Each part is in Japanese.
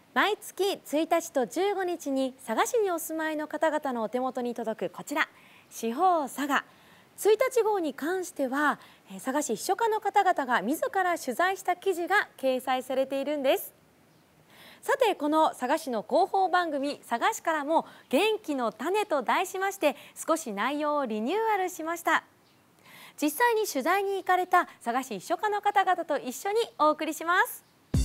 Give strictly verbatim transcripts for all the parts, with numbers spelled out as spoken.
毎月ついたちとじゅうごにちに佐賀市にお住まいの方々のお手元に届くこちら四方佐賀ついたち号に関しては佐賀市秘書課の方々が自ら取材した記事が掲載されているんです。さてこの佐賀市の広報番組佐賀市からも元気の種と題しまして少し内容をリニューアルしました。実際に取材に行かれた佐賀市秘書課の方々と一緒にお送りします。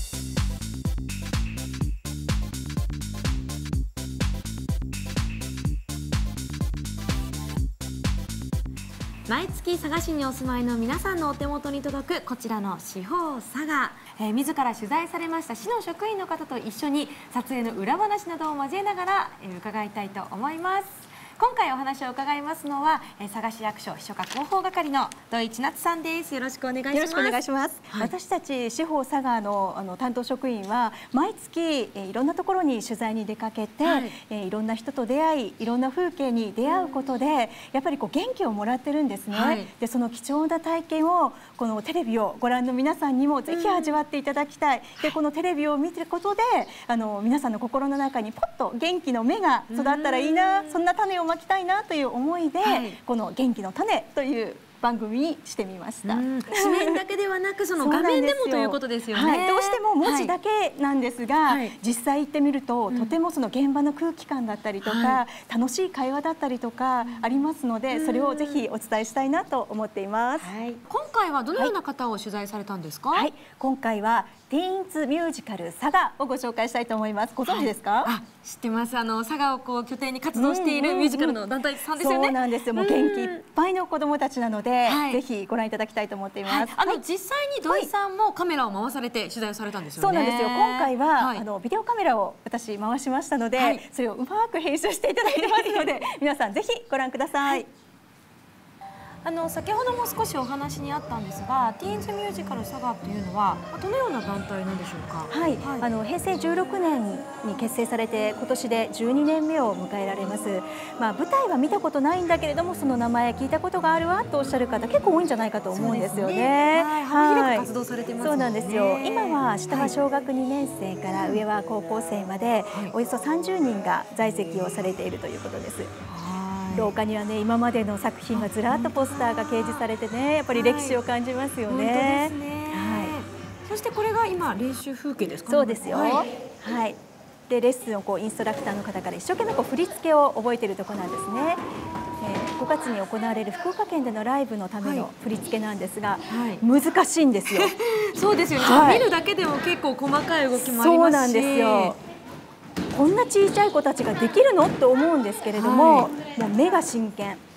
毎月佐賀市にお住まいの皆さんのお手元に届くこちらの四方佐賀、えー、自ら取材されました市の職員の方と一緒に撮影の裏話などを交えながら、えー、伺いたいと思います。今回お話を伺いますのは、えー、佐賀市役所秘書課広報係の土井千夏さんです。よろしくお願いします。 よろしくお願いします。 はい、 私たち四方佐賀のあの担当職員は毎月、えー、いろんなところに取材に出かけて、はいえー、いろんな人と出会い、いろんな風景に出会うことで、うん、やっぱりこう元気をもらってるんですね。はい、でその貴重な体験をこのテレビをご覧の皆さんにもぜひ味わっていただきたい。うん、でこのテレビを見てることであの皆さんの心の中にポッと元気の芽が育ったらいいな、そんな種をまきたいなという思いで、はい、この元気の種という番組にしてみました。 紙面だけではなくその画面でもということですよね。 はい、どうしても文字だけなんですが、はい、実際行ってみると、うん、とてもその現場の空気感だったりとか、はい、楽しい会話だったりとかありますので、うん、それをぜひお伝えしたいなと思っています。 はい、今回はどのような方を取材されたんですか？ はい、今回はティーンズミュージカル佐賀をご紹介したいと思います。ご存知ですか？はい、 あ、知ってます。あの佐賀をこう拠点に活動しているミュージカルの団体さんですよね。 そうなんですよ。もう元気いっぱいの子どもたちなので、はい、ぜひご覧いただきたいと思っています。はい、 あの、はい、実際に土井さんもカメラを回されて取材をされたんですよね。 そうなんですよ。今回は、はい、あのビデオカメラを私回しましたので、はい、それをうまく編集していただいてますので、皆さんぜひご覧ください。はい、 あの先ほども少しお話にあったんですが、ティーンズミュージカル佐賀というのはどのような団体なんでしょうか？ はい、はい、あの平成じゅうろくねんに結成されて今年でじゅうにねんめを迎えられます。まあ舞台は見たことないんだけれども、その名前聞いたことがあるわとおっしゃる方結構多いんじゃないかと思うんですよね。 幅広く活動されてますもんね。 そうなんですよ。今は下は小学にねん生から上は高校生までおよそさんじゅうにんが在籍をされているということです。廊下にはね、今までの作品がずらっとポスターが掲示されてね、やっぱり歴史を感じますよね。はい、本当ですね。はい。 そしてこれが今練習風景ですか？ そうですよ。はい。はい、でレッスンをこうインストラクターの方から一生懸命こう振り付けを覚えているところなんですね。えー、ごがつに行われる福岡県でのライブのための振り付けなんですが、はい、難しいんですよ。 そうですよね。はい、見るだけでも結構細かい動きもありますし。そうなんですよ。 こんな小さい子たちができるのって思うんですけれども、はい、もう目が真剣。はい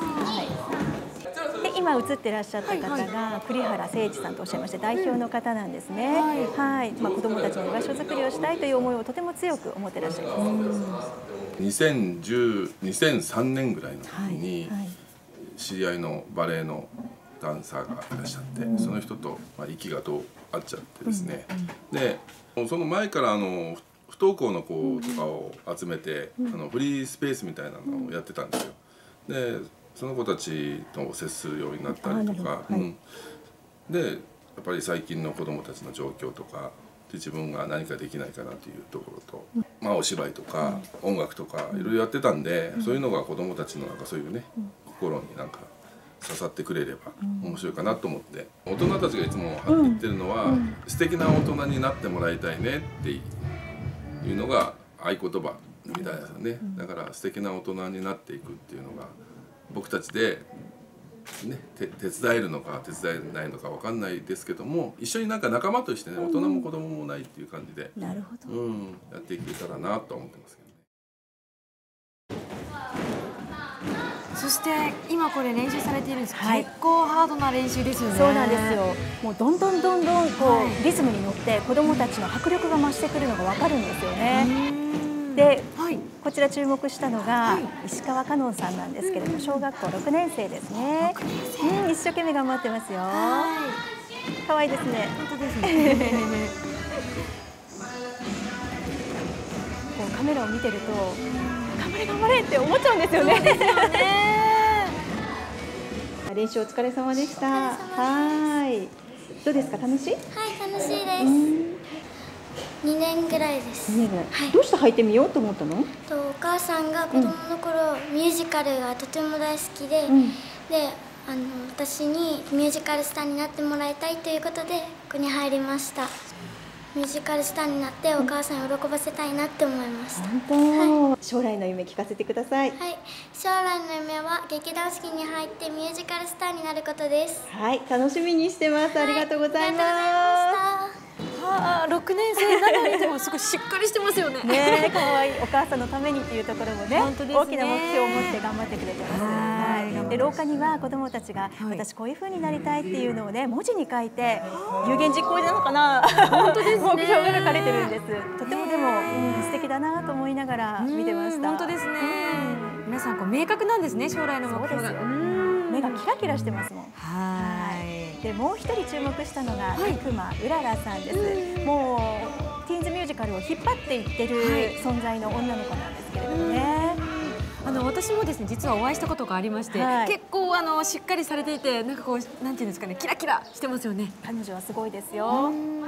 、で今映ってらっしゃった方が栗原誠一さんとおっしゃいまして代表の方なんですね。はい、はい、まあ子どもたちの居場所づくりをしたいという思いをとても強く思ってらっしゃいます。 にせんじゅう、にせんさんねんぐらいの時に知り合いのバレエのダンサーがいらっしゃって、その人とまあ息がどう合っちゃってですね。でその前からあの不登校の子とかを集めて、うん、あのフリースペースみたいなのをやってたんですよ。でその子たちと接するようになったりとか、はい、うん、でやっぱり最近の子どもたちの状況とかで自分が何かできないかなというところと、うん、まあお芝居とか、うん、音楽とかいろいろやってたんで、うん、そういうのが子どもたちのなんかそういうね、うん、心になんか刺さってくれれば面白いかなと思って、大人たちがいつも言ってるのは、うん、素敵な大人になってもらいたいねっていうのが合言葉みたいですよね。だから素敵な大人になっていくっていうのが僕たちで、ね、手伝えるのか手伝えないのか分かんないですけども、一緒になんか仲間としてね、大人も子供もないっていう感じで、 なるほど、 うん、やっていけたらなと思ってますけどね。 そして今これ練習されているんですか？はい、結構ハードな練習ですよね。 そうなんですよ。もうどんどんどんどんこう、はい、リズムに乗って子どもたちの迫力が増してくるのが分かるんですよね。で、はい、こちら注目したのが、はい、石川香音さんなんですけれども、小学校ろくねん生ですね。うん、一生懸命頑張ってますよ。可愛いですね。 本当ですね。 こうカメラを見てると頑張れ頑張れって思っちゃうんですよね。 そうですよね。 練習お疲れ様でした。はい。どうですか、楽しい？ はい、楽しいです。 にねんぐらいです。 にねんぐらい。 はい。 どうして履いてみようと思ったの？ とお母さんが子供の頃、うん、ミュージカルがとても大好きで、うん、であの私にミュージカルスターになってもらいたいということでここに入りました。ミュージカルスターになってお母さんを喜ばせたいなって思いました。 本当、はい、将来の夢聞かせてください。 はい、将来の夢は劇団四季に入ってミュージカルスターになることです。 はい、楽しみにしてます。はい、ありがとうございます。 はあ、ろくねん生なのにでもすごいしっかりしてますよね。 ね、可愛いお母さんのためにっていうところもね、 本当ですね、 大きな目標を持って頑張ってくれてます。はい、で廊下には子どもたちが、はい、私こういう風になりたいっていうのをね文字に書いて有言実行なのかな。 本当ですね。 目標が書かれてるんです。とてもでも、うん、素敵だなと思いながら見てました。 本当ですね。皆さんこう明確なんですね、将来の目標が。 目がキラキラしてますもん。 はい。 でもう一人注目したのがくまうららさんです。もうティーンズミュージカルを引っ張っていってる存在の女の子なんですけれどもね。 あの私もですね実はお会いしたことがありまして、はい、結構あのしっかりされていてなんかこうなんていうんですかねキラキラしてますよね。 彼女はすごいですよ。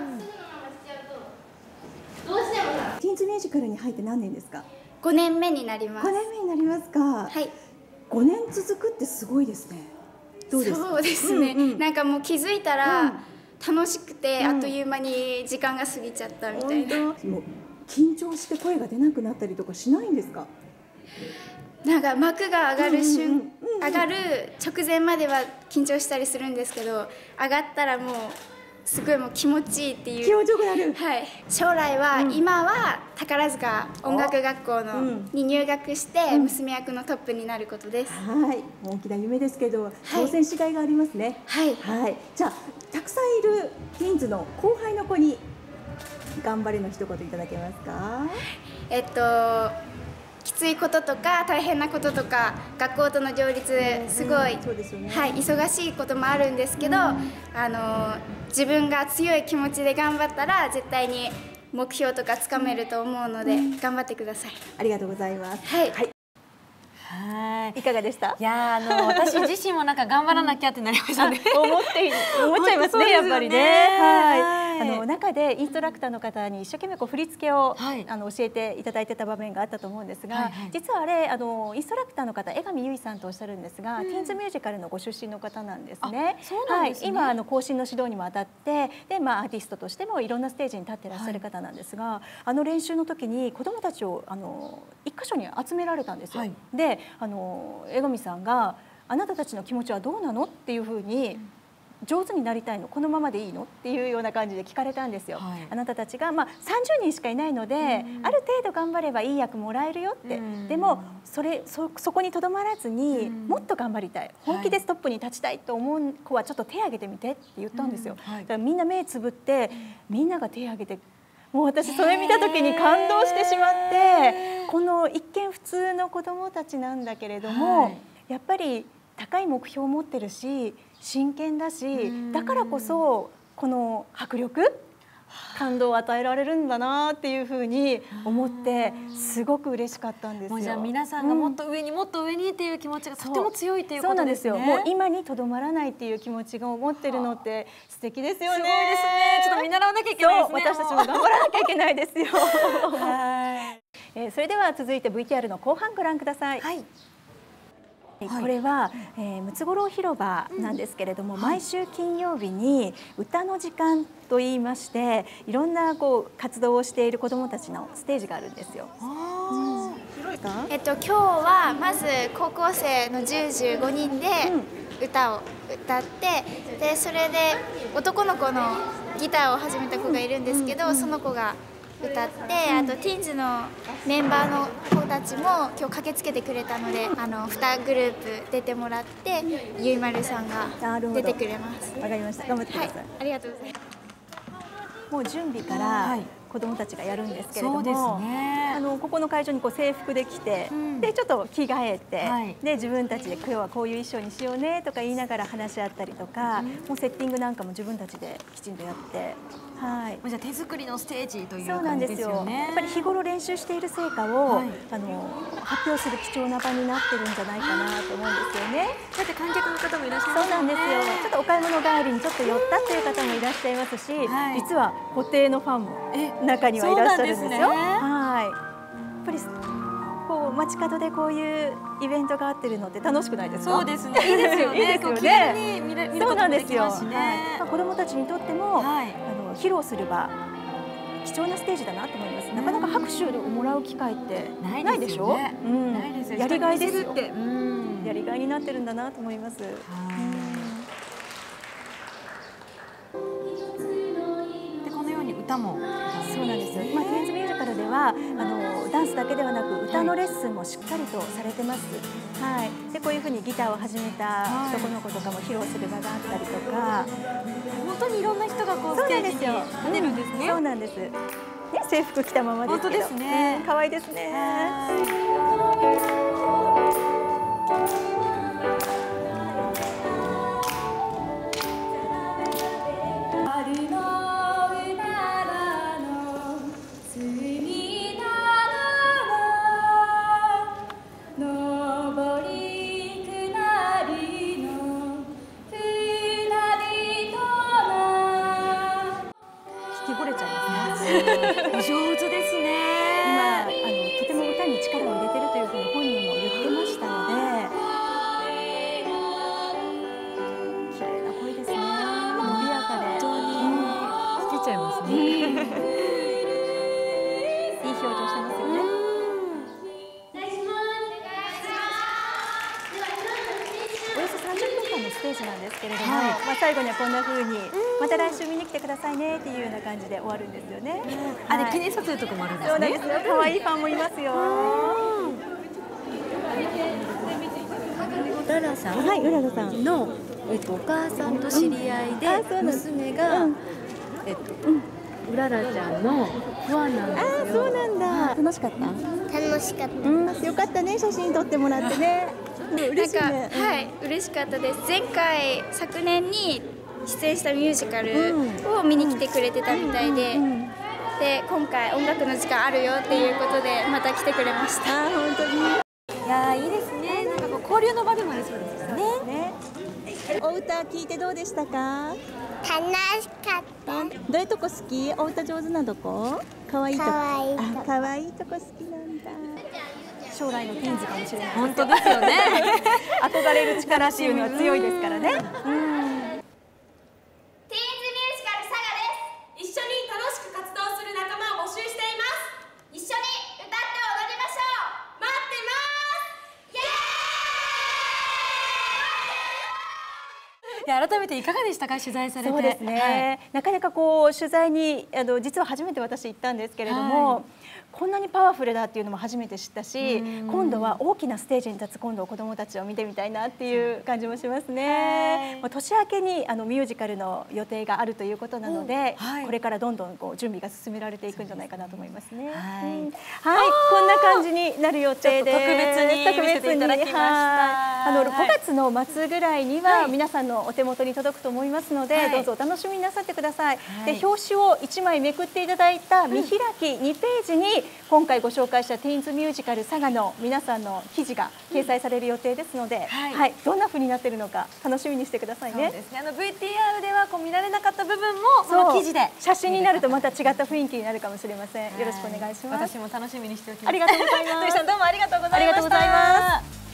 ティーンズミュージカルに入って何年ですか？ ごねんめになります。 ごねんめになりますか。 はい。 ごねん続くってすごいですね。どうですか？ そうですね。うんうん、なんかもう気づいたら楽しくて、うん、あっという間に時間が過ぎちゃったみたいな。もう緊張して声が出なくなったりとかしないんですか？ なんか幕が上がる瞬上がる直前までは緊張したりするんですけど、上がったらもうすごいもう気持ちいいっていう。 気持ちよくなる。 はい。将来は、うん、今は宝塚音楽学校の、うん、に入学して娘役のトップになることです。 はい。大きな夢ですけど、挑戦しがいがありますね。 はい。 はい。じゃあたくさんいるティーンズの後輩の子に頑張れの一言いただけますか？ えっと。きついこととか大変なこととか学校との両立すごい、はい、忙しいこともあるんですけど、あの自分が強い気持ちで頑張ったら絶対に目標とかつかめると思うので頑張ってください。 ありがとうございます。 はい、 はいはい、いかがでした？ いやあの私自身もなんか頑張らなきゃってなりましたね。 思って思っちゃいますね、やっぱりね。はい。あの中でインストラクターの方に一生懸命こう振り付けを、はい、あの教えていただいてた場面があったと思うんですが、はいはい、実はあれあのインストラクターの方江上由衣さんとおっしゃるんですが、うん、ティーンズミュージカルのご出身の方なんですね。 そうなんですね。 はい、今あの後進の指導にもあたってで、まあ、アーティストとしてもいろんなステージに立っていらっしゃる方なんですが、はい、あの練習の時に子どもたちをあの一箇所に集められたんですよ。はい、であの江上さんが「あなたたちの気持ちはどうなの?」っていうふうに、うん上手になりたいのこのままでいいのっていうような感じで聞かれたんですよ。はい、あなたたちが、まあ、さんじゅうにんしかいないので、うん、ある程度頑張ればいい役もらえるよって、うん、でもそれ そ, そこにとどまらずに、うん、もっと頑張りたい本気でストップに立ちたいと思う子はちょっと手を挙げてみてって言ったんですよ。うんはい、だからみんな目つぶってみんなが手を挙げてもう私それ見た時に感動してしまってこの一見普通の子どもたちなんだけれども、はい、やっぱり高い目標を持ってるし真剣だしだからこそこの迫力感動を与えられるんだなっていうふうに思ってすごく嬉しかったんですよ。 もうじゃあ皆さんがもっと上に、うん、もっと上にっていう気持ちがとても強いということですね。 そうなんですよ。もう今にとどまらないっていう気持ちが思ってるのって素敵ですよね。 すごいですね。ちょっと見習わなきゃいけないですね。 私たちも頑張らなきゃいけないですよ。はい。えー、それでは続いて ブイティーアール の後半ご覧ください。はい。これは、えー、ムツゴロウ広場なんですけれども、うん、毎週金曜日に歌の時間といいましていろんなこう活動をしている子どもたちのステージがあるんですよ。 えっと今日はまず高校生のじゅう、じゅうごにんで歌を歌って、でそれで男の子のギターを始めた子がいるんですけど、その子が歌って、あとティーンズのメンバーの子たちも今日駆けつけてくれたので、あのにグループ出てもらってゆいまるさんが出てくれます。 わかりました。頑張ってください。はい、 ありがとうございます。 もう準備から子どもたちがやるんですけれども、 そうですね、 あのここの会場にこう制服で来て、うん、でちょっと着替えて、はい、で自分たちで今日はこういう衣装にしようねとか言いながら話し合ったりとか、うん、もうセッティングなんかも自分たちできちんとやって。はい、 じゃあ手作りのステージという感じですよね。 やっぱり日頃練習している成果を、はい、あの発表する貴重な場になってるんじゃないかなと思うんですよね。 だって観客の方もいらっしゃいますね。 そうなんですよ。ちょっとお買い物帰りにちょっと寄ったっていう方もいらっしゃいますし、はい、実は固定のファンも中にはいらっしゃるんですよ。 そうなんですね。 はい。やっぱりこう街角でこういうイベントがあってるのって楽しくないですか？ そうですね。いいですよね。 いいですよね。 気軽に見れ見ることもできますしね。 はい、子どもたちにとっても、 はい、 あの披露する場、貴重なステージだなと思います。なかなか拍手をもらう機会ってないでしょ？うん、 ないですよ。 やりがいですよ。 うん、 やりがいになってるんだなと思います。 はい。でこのように歌も。 そうなんですよ。まあティーンズミュージカルではあのダンスだけではなく歌のレッスンもしっかりとされてます。はい。でこういうふうにギターを始めた男の子とかも披露する場があったりとか、 本当にいろんな人がこうステージに立てるんですね。 そうなんです。ね、制服着たままですけど。 本当ですね。 可愛いですね。 お上手ですね。 今あのとても歌に力を入れてるというふうに本人も言ってましたので、綺麗な声ですね。伸びやかで、 本当に聞けちゃいますね。 いい表情してますよね。およそさんじゅっぷんかんのステージなんですけれども、はい、まあ最後にはこんな風にまた来週見に来てくださいねっていうような感じで終わるんですよね。 あ、で記念撮影とかもあるんですね。 そうなんですよ。可愛いファンもいますよ。 うららさん、 はい、うららさんのえっとお母さんと知り合いで、娘がえっとうららちゃんのファンなんですよ。 あ、そうなんだ。楽しかった？ 楽しかった。 うん、よかったね、写真撮ってもらってね。 嬉しいね。はい、嬉しかったです。前回昨年に出演したミュージカルを見に来てくれてたみたいで、で今回音楽の時間あるよっていうことでまた来てくれました。 あ、本当に。 いやー、いいですね。なんかこう交流の場でもありそうですよね。 ね。お歌聞いてどうでしたか？ 楽しかった。 どういうとこ好き？お歌上手なとこ？可愛いとこ。 可愛いとこ。 あ、可愛いとこ好きなんだ。将来のティーンズかもしれない。 本当ですよね。 憧れる力っていうのは強いですからね。うん。 ティーンズミュージカルサガです。一緒に楽しく活動する仲間を募集しています。一緒に歌って踊りましょう。待ってます。イエーイ。 いや、改めていかがでしたか、取材されて。 そうですね、はい、なかなかこう取材にあの実は初めて私行ったんですけれども、はい、こんなにパワフルだっていうのも初めて知ったし、今度は大きなステージに立つ今度子どもたちを見てみたいなっていう感じもしますね。はい、年明けにあのミュージカルの予定があるということなので、はい、これからどんどんこう準備が進められていくんじゃないかなと思いますね。はい、うん、はい、こんな感じになる予定で、 特別に見せていただきました。 あのごがつの末ぐらいには皆さんのお手元に届くと思いますので、はい、どうぞお楽しみになさってください。はい、で表紙をいちまいめくっていただいた見開きにページに今回ご紹介したティーンズミュージカルサガの皆さんの記事が掲載される予定ですので、はいはい、どんな風になっているのか楽しみにしてくださいね。 そうですね。あの ブイティーアール ではこう見られなかった部分もその記事で写真になるとまた違った雰囲気になるかもしれません。よろしくお願いします。 私も楽しみにしておきます。 ありがとうございます。 土井さん、どうもありがとうございました。 ありがとうございます。